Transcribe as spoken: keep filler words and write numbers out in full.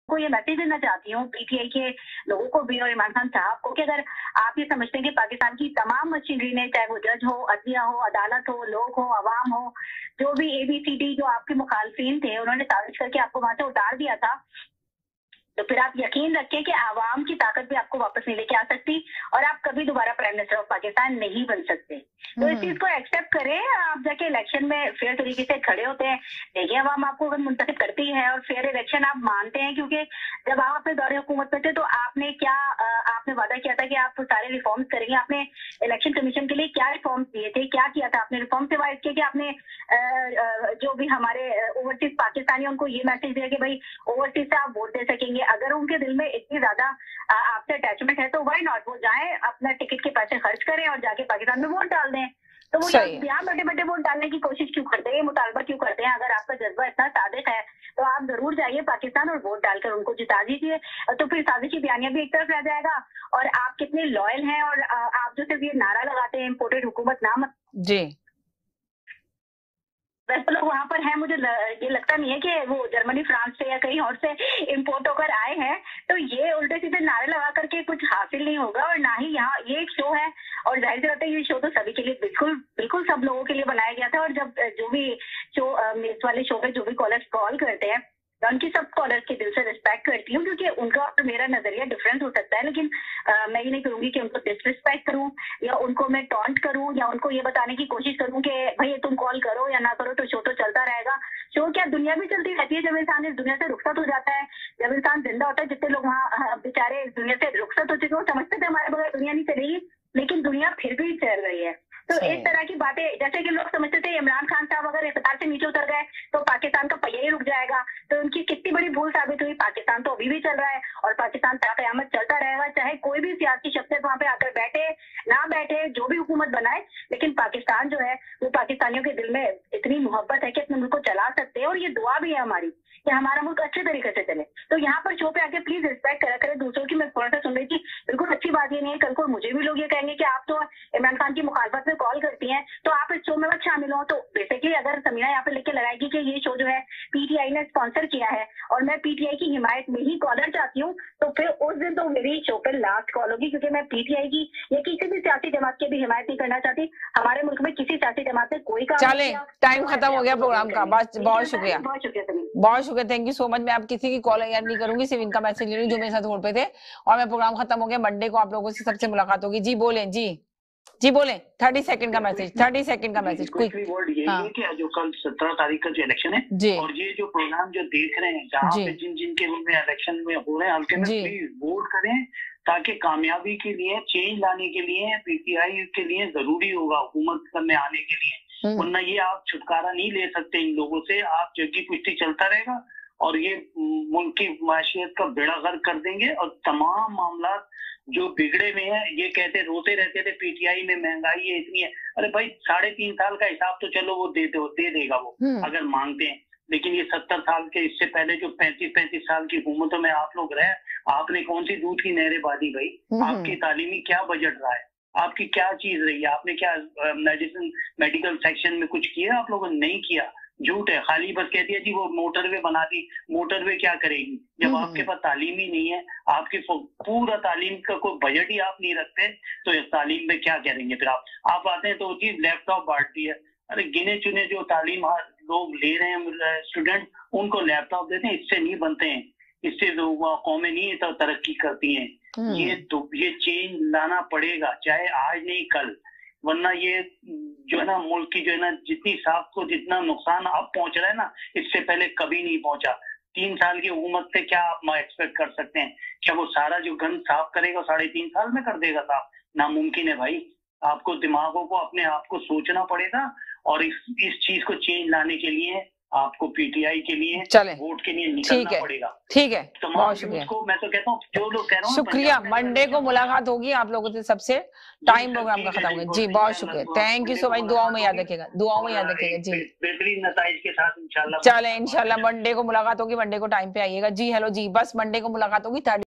को ये मैसेज देना चाहती हूँ, पीटीआई के लोगों को भी और इमरान खान साहब को, कि अगर आप ये समझते हैं कि पाकिस्तान की तमाम मशीनरी ने, चाहे वो जज हो, अदलिया हो, अदालत हो, लोग हो, अवाम हो, जो भी एबीसीडी जो आपके मुखालफिन थे, उन्होंने साजिश करके आपको वहां से उतार दिया था, तो फिर आप यकीन रखें कि आवाम की ताकत भी आपको वापस नहीं लेके आ सकती और आप कभी दोबारा प्राइम मिनिस्टर ऑफ पाकिस्तान नहीं बन सकते। तो इस चीज को एक्सेप्ट करें, आप जाके इलेक्शन में फेयर तरीके से खड़े होते हैं, देखिए आवाम आपको अगर मुंतखब करती है और फेयर इलेक्शन आप मानते हैं, क्योंकि जब आप अपने दौरे हुकूमत में थे तो आपने क्या आपने वादा किया था कि आप सारे रिफॉर्म्स करेंगे। आपने इलेक्शन कमीशन के लिए क्या रिफॉर्म्स दिए थे, क्या किया था आपने? रिफॉर्म से वाइज किया कि आपने जो भी हमारे ओवरसीज पाकिस्तानी उनको ये मैसेज दिया कि भाई ओवरसीज से आप वोट दे सकेंगे, अगर उनके दिल में इतनी ज्यादा आपसे अटैचमेंट है तो व्हाई नॉट, वो जाएं अपना टिकट के पैसे खर्च करें और जाके पाकिस्तान में वोट डाल दें। तो वो यहाँ बड़े बड़े वोट डालने की कोशिश क्यों करते हैं, मुतालबा क्यों करते हैं? अगर आपका जज्बा इतना सादिक है तो आप जरूर जाइए पाकिस्तान और वोट डालकर उनको जिता दीजिए, तो फिर साजिशी बयानिया भी एक तरफ रह जाएगा और आप कितने लॉयल हैं। और आप जो सिर्फ ये नारा लगाते हैं इम्पोर्टेड हुकूमत नाम जी, वैसे लोग वहां पर हैं, मुझे ल, ये लगता नहीं है कि वो जर्मनी, फ्रांस से या कहीं और से इंपोर्ट होकर आए हैं। तो ये उल्टे सीधे नारे लगा करके कुछ हासिल नहीं होगा और ना ही यहाँ ये एक शो है और जाहिर सी बात है ये शो तो सभी के लिए बिल्कुल बिल्कुल सब लोगों के लिए बनाया गया था। और जब जो भी शो इस वाले शो पे जो भी कॉलर्स कॉल करते हैं मैं उनकी सब कॉलर्स के दिल से रिस्पेक्ट करती हूँ, क्योंकि उनका और मेरा नजरिया डिफरेंट हो सकता है, लेकिन आ, मैं ये नहीं करूंगी कि उनको डिसरिस्पेक्ट करूं या उनको मैं टॉन्ट करूं या उनको ये बताने की कोशिश करूं कि भाई तुम कॉल करो या ना करो तो शो तो चलता रहेगा। शो क्या, दुनिया भी चलती रहती है। जब इंसान इस दुनिया से रुखसत हो जाता है, जब इंसान जिंदा होता है, जितने लोग वहाँ बेचारे इस दुनिया से रुखसत हो चुके हो, समझते थे हमारे बगैर दुनिया नहीं चलेगी, लेकिन दुनिया फिर भी चल रही है। तो इस तरह की बातें, जैसे कि लोग समझते थे इमरान खान साहब अगर इफ्तार से नीचे उतर गए तो पाकिस्तान का पहिया ही रुक जाएगा, तो उनकी कितनी बड़ी भूल साबित हुई। पाकिस्तान तो अभी भी चल रहा है और पाकिस्तान ता क़यामत चलता रहेगा, चाहे कोई भी सियासी शख्सियत वहां पे आकर बैठे ना बैठे, जो भी हुकूमत बनाए, लेकिन पाकिस्तान जो है वो पाकिस्तानियों के दिल में इतनी मोहब्बत है कि अपने मुल्क को चला सकते हैं और ये दुआ भी है हमारी कि हमारा मुल्क अच्छे तरीके से चले। तो यहाँ पर शो पे आके प्लीज रिस्पेक्ट करा करें दूसरों की। मैं थोड़ा सा सुन रही थी, बिल्कुल अच्छी बात ये नहीं है, कल को मुझे भी लोग ये कहेंगे कि आप तो इमरान खान की मुखालफत में कॉल करती हैं तो आप इस शो में मत शामिल हो। तो बेसिकली अगर समीना यहाँ पे लिख के लगाएगी कि ये शो जो है पीटीआई ने स्पॉन्सर किया है और मैं पीटीआई की हिमायत में ही कॉलर चाहती हूँ, तो फिर उस दिन तो मेरी शो पे लास्ट कॉल होगी, क्योंकि मैं पीटीआई की या किसी भी सियासी जमात की भी हिमायत नहीं करना चाहती। हमारे मुल्क में किसी सियासी जमात ने कोई काम चले, टाइम खत्म हो गया प्रोग्राम का, बस बहुत शुक्रिया, बहुत शुक्रिया, बहुत शुक्रिया, थैंक यू सो मच। मैं आप किसी की कॉल याद नहीं करूंगी, सिर्फ इनका मैसेज ले रही हूँ जो मेरे साथ होल्ड पे थे और मैं प्रोग्राम खत्म हो गया। मंडे को आप लोगों से सबसे मुलाकात होगी। जी बोले, जी जी बोले, थर्टी सेकंड का मैसेज, थर्टी सेकंड का मैसेज क्विक। वर्ड यही है कि जो कल सत्रह तारीख का जो इलेक्शन है जी, और ये जो प्रोग्राम जो देख रहे हैं जहाँ पे जिन जिन के रूप में इलेक्शन में हो रहे हैं हल्के में, प्लीज वोट करें, ताकि कामयाबी के लिए, चेंज लाने के लिए, पीटीआई के लिए जरूरी होगा हुकूमत में आने के लिए, वरना ये आप छुटकारा नहीं ले सकते इन लोगों से। आप जग्गी पुश्ती चलता रहेगा और ये मुल्क की माशियत का बेड़ा गर्क कर देंगे और तमाम मामला जो बिगड़े में है, ये कहते रोते रहते थे पीटीआई में महंगाई है इतनी है, अरे भाई साढ़े तीन साल का हिसाब तो चलो वो दे दो, दे देगा वो अगर मांगते हैं, लेकिन ये सत्तर साल के इससे पहले जो पैंतीस पैंतीस साल की हुकूमतों में आप लोग रहे, आपने कौन सी दूध की नहरें बांधी भाई? आपकी तालीमी क्या बजट रहा है? आपकी क्या चीज रही है? आपने क्या मेडिसिन मेडिकल सेक्शन में कुछ किया? आप लोगों ने नहीं किया, झूठ है। खाली बस कहती है जी वो मोटरवे बना दी, मोटरवे क्या करेगी जब आपके पास तालीम ही नहीं है, आपके पूरा तालीम का कोई बजट ही आप नहीं रखते, तो इस तालीम में क्या करेंगे फिर आप? आप आते हैं तो जी लैपटॉप बांट दिया, अरे गिने चुने जो तालीम लोग ले रहे हैं स्टूडेंट, उनको लैपटॉप देते हैं, इससे नहीं बनते हैं, इससे कौमें नहीं तो तरक्की करती हैं। ये तो ये चेंज लाना पड़ेगा, चाहे आज नहीं कल, वरना ये जो है ना मुल्क की जो है ना जितनी साफ को जितना नुकसान अब पहुंच रहा है ना, इससे पहले कभी नहीं पहुंचा। तीन साल की हुकूमत से क्या आप एक्सपेक्ट कर सकते हैं? क्या वो सारा जो गंद साफ करेगा साढ़े तीन साल में कर देगा साफ? नामुमकिन है भाई। आपको दिमागों को अपने आप को सोचना पड़ेगा और इस इस चीज को चेंज लाने के लिए आपको पीटीआई के लिए चले वोट के लिए निकलना पड़ेगा। ठीक है, तमाम को मैं तो कहता हूँ जो लोग कह रहा हूँ शुक्रिया। मंडे को मुलाकात होगी आप लोगों से सबसे, टाइम प्रोग्राम का खत्म हो गया। जी बहुत शुक्रिया, थैंक यू सो मच। दुआओं में याद रखिएगा, दुआओं में याद रखिएगा जी, बेहतरीन नताइज के साथ इंशाल्लाह। चले इंशाल्लाह मंडे को मुलाकात होगी, मंडे को टाइम पे आइएगा। जी हेलो जी, बस मंडे को मुलाकात होगी।